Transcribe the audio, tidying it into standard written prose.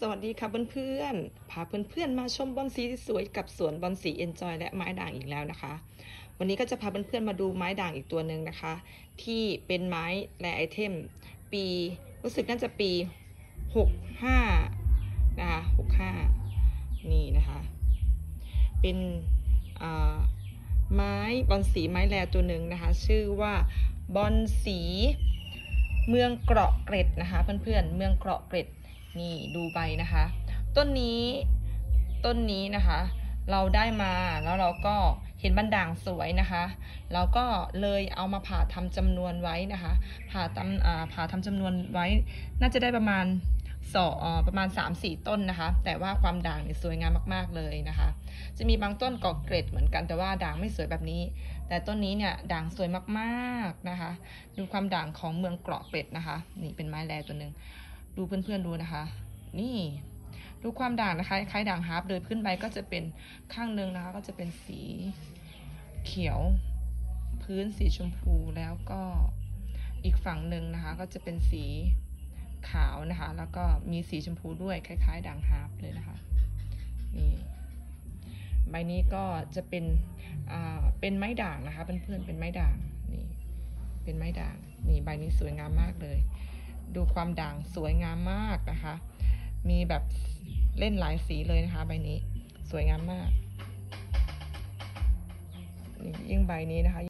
สวัสดีค่ะเพื่อนๆพาเพื่อนๆมาชมบอนสีสวยกับสวนบอนสีเอนจอยและไม้ด่างอีกแล้วนะคะวันนี้ก็จะพาเพื่อนๆมาดูไม้ด่างอีกตัวหนึ่งนะคะที่เป็นไม้แรไอเทมปีรู้สึกน่าจะปี65นะคะ65นี่นะคะเป็นไม้บอนสีไม้แรตัวหนึ่งนะคะชื่อว่าบอนสีเมืองเกราะเกร็ดนะคะเพื่อนๆเมืองเกราะเกร็ดนี่ดูใบนะคะต้นนี้นะคะเราได้มาแล้วเราก็เห็นบันด่างสวยนะคะเราก็เลยเอามาผ่าทำจำนวนไว้นะคะผ่าทำจำนวนไว้น่าจะได้ประมาณ3-4 ต้นนะคะแต่ว่าความด่างเนี่ยสวยงามมากๆเลยนะคะจะมีบางต้นเกาะเกร็ดเหมือนกันแต่ว่าด่างไม่สวยแบบนี้แต่ต้นนี้เนี่ยด่างสวยมากๆนะคะดูความด่างของเมืองเกราะเกร็ดนะคะนี่เป็นไม้แรตัวหนึ่งดูเพื่อนๆดูนะคะนี่ดูความด่างนะคะคล้ายด่างฮาร์ปเลยขึ้นไปก็จะเป็นข้างหนึ่งนะคะก็จะเป็นสีเขียวพื้นสีชมพูแล้วก็อีกฝั่งหนึ่งนะคะก็จะเป็นสีขาวนะคะแล้วก็มีสีชมพูด้วยคล้ายๆด่างฮาร์ปเลยนะคะนี่ใบนี้ก็จะเป็นไม้ด่างนะคะเพื่อนๆเป็นไม้ด่างนี่เป็นไม้ด่างนี่ใบนี้สวยงามมากเลยดูความด่างสวยงามมากนะคะมีแบบเล่นหลายสีเลยนะคะใบนี้สวยงามมากยิ่งใบนี้นะคะ